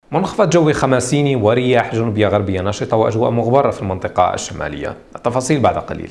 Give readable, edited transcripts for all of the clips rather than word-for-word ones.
منخفض جوي خماسيني ورياح جنوبية غربية نشطة وأجواء مغبرة في المنطقة الشمالية. التفاصيل بعد قليل.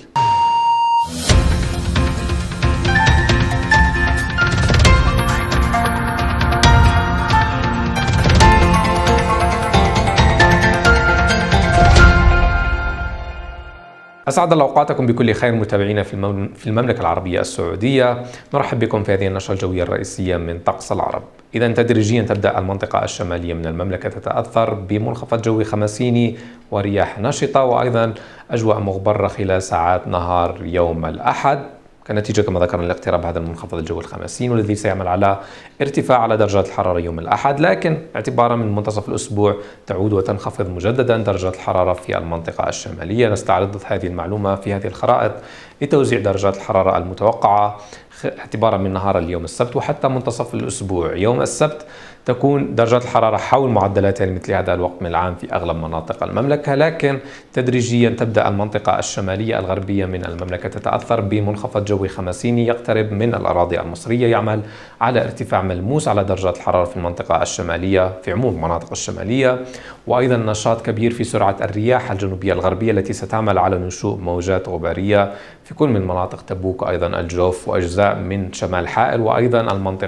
أسعد الله أوقاتكم بكل خير متابعينا في المملكة العربية السعودية. نرحب بكم في هذه النشرة الجوية الرئيسية من طقس العرب. إذا تدريجيا تبدأ المنطقة الشمالية من المملكة تتأثر بمنخفض جوي خماسيني ورياح نشطة وأيضا أجواء مغبرة خلال ساعات نهار يوم الأحد، كنتيجة كما ذكرنا لاقتراب هذا المنخفض الجوي الخماسيني والذي سيعمل على ارتفاع على درجات الحرارة يوم الأحد، لكن اعتبارا من منتصف الأسبوع تعود وتنخفض مجددا درجات الحرارة في المنطقة الشمالية. نستعرض هذه المعلومة في هذه الخرائط لتوزيع درجات الحرارة المتوقعة اعتبارا من نهار اليوم السبت وحتى منتصف الأسبوع. يوم السبت تكون درجات الحرارة حول معدلاتها لمثل هذا الوقت من العام في أغلب مناطق المملكة، لكن تدريجيا تبدأ المنطقة الشمالية الغربية من المملكة تتأثر بمنخفض جوي خماسيني يقترب من الأراضي المصرية، يعمل على ارتفاع ملموس على درجات الحرارة في المنطقة الشمالية في عموم المناطق الشمالية، وأيضا نشاط كبير في سرعة الرياح الجنوبية الغربية التي ستعمل على نشوء موجات غبارية في كل من مناطق تبوك أيضا الجوف وأجزاء من شمال حائل وأيضا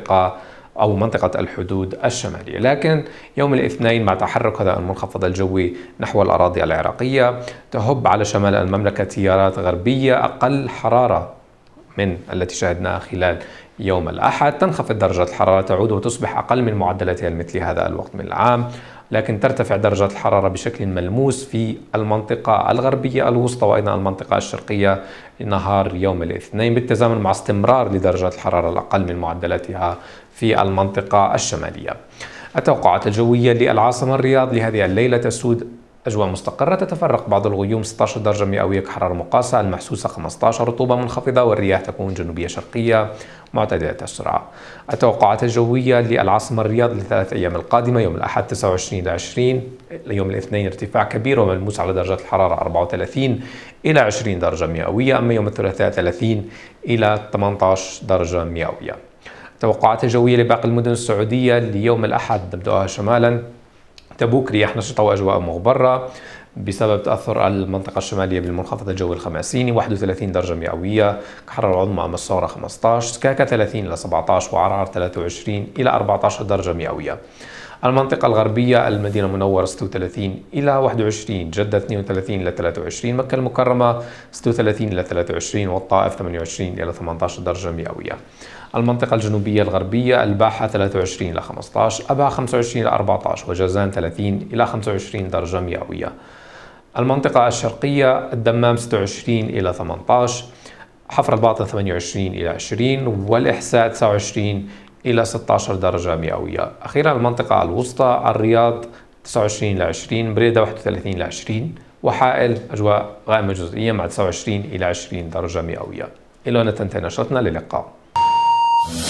منطقة الحدود الشمالية. لكن يوم الاثنين مع تحرك هذا المنخفض الجوي نحو الأراضي العراقية تهب على شمال المملكة تيارات غربية أقل حرارة من التي شاهدناها خلال يوم الأحد. تنخفض درجات الحرارة تعود وتصبح أقل من معدلاتها لمثل هذا الوقت من العام، لكن ترتفع درجات الحرارة بشكل ملموس في المنطقة الغربية الوسطى وأيضا المنطقة الشرقية نهار يوم الاثنين، بالتزامن مع استمرار لدرجات الحرارة الأقل من معدلاتها في المنطقة الشمالية. التوقعات الجوية للعاصمة الرياض لهذه الليلة تسود أجواء مستقرة، تتفرق بعض الغيوم 16 درجة مئوية كحرارة مقاسة، المحسوسة 15، رطوبة منخفضة، والرياح تكون جنوبية شرقية معتدلة السرعة. التوقعات الجوية للعاصمة الرياض للثلاث أيام القادمة: يوم الأحد 29 إلى 20، يوم الاثنين ارتفاع كبير وملموس على درجات الحرارة 34 إلى 20 درجة مئوية، أما يوم الثلاثاء 30 إلى 18 درجة مئوية. التوقعات الجوية لباقي المدن السعودية ليوم الأحد نبدأها شمالا: تبوك رياح نشطة وأجواء مغبرة بسبب تأثر المنطقة الشمالية بالمنخفض الجوي الخماسيني، 31 درجة مئوية كحرارة عظمى، مصورة 15، سكاكا 30 إلى 17، وعرعر 23 إلى 14 درجة مئوية. المنطقة الغربية: المدينة المنورة 36 إلى 21، جدة 32 إلى 23، مكة المكرمة 36 إلى 23، والطائف 28 إلى 18 درجة مئوية. المنطقة الجنوبية الغربية: الباحة 23 إلى 15، أبها 25 إلى 14، وجازان 30 إلى 25 درجة مئوية. المنطقة الشرقية: الدمام 26 إلى 18، حفر الباطن 28 إلى 20، والإحساء 29 إلى 16 درجة مئوية. أخيرا المنطقة الوسطى: الرياض 29 إلى 20، بريدة 31 إلى 20، وحائل أجواء غائمة جزئية مع 29 إلى 20 درجة مئوية. إلى هنا تنتهي نشرتنا، للقاء.